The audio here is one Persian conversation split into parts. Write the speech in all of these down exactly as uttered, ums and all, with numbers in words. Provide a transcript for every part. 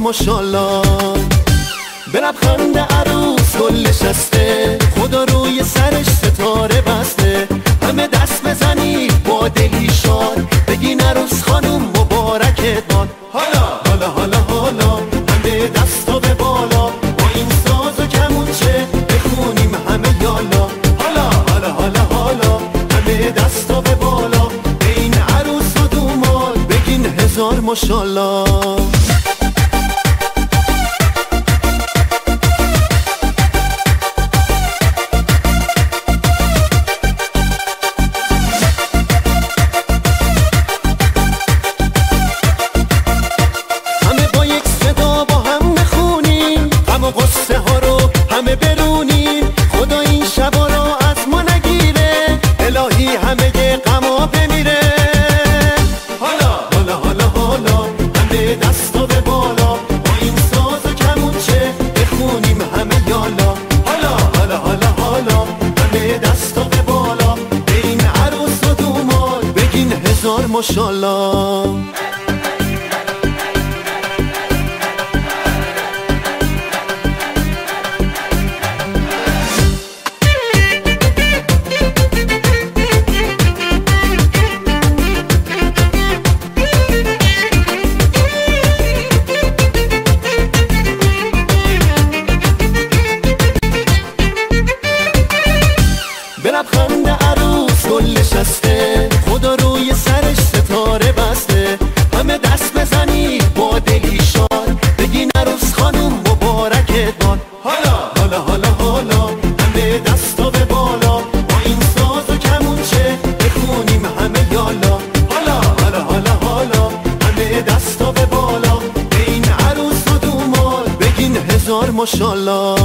ماشالله. به لبخند عروس گل نشسته، خدا روی سرش ستاره بسته. همه دست بزنید با دلی شاد، بگین عروس خانم مبارکت باد. حالا حالا حالا حالا همه دستا به بالا، با این ساز و کمونچه بخونیم همه یالا. حالا حالا حالا حالا همه دستا به بالا، به این عروس و دوماد بگین هزار ماشالله. قصه ها رو همه برونین، خدا این شبا رو از ما نگیره، الهی همه غما بمیره. حالا حالا حالا حالا همه دستا به بالا، با این ساز و کمونچه بخونیم همه یالا. حالا حالا حالا حالا همه دستا به بالا، به این عروس و دوماد بگین هزار ماشالله. به لبخند عروس گل نشسته، خدا روی سرش ستاره بسته. همه دست بزنید با دلی شاد، بگین عروس خانم مبارکت باد. حالا حالا حالا حالا همه دستا به بالا، با این ساز و کمونچه بخونیم همه یالا. حالا حالا حالا حالا همه دستا به بالا، به این عروس و دوماد بگین هزار ماشالله.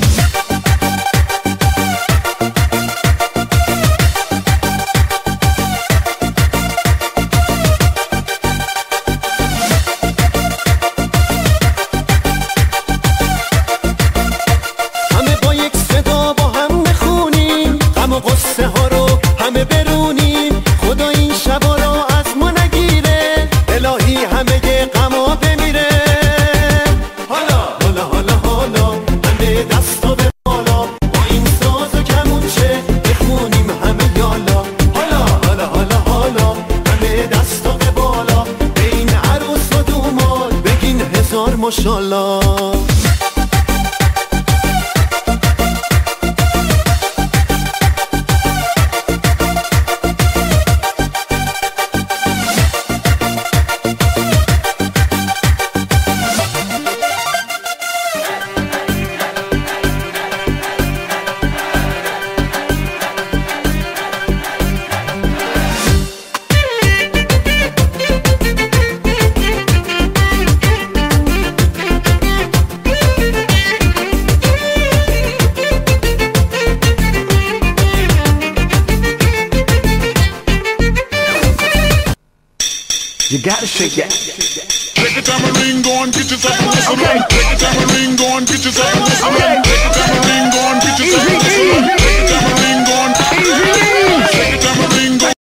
قصه ها رو همه برونین، خدا این شبا رو از ما نگیره، الهی همه غما بمیره. حالا حالا حالا حالا همه دستا به بالا، با این ساز و کمونچه بخونیم همه یالا. حالا حالا حالا حالا همه دستا به بالا، به این عروس و دوماد بگین هزار ماشالله. You gotta shake that. Take a tambourine, go and get yourself a whistle. Okay. Take a tambourine.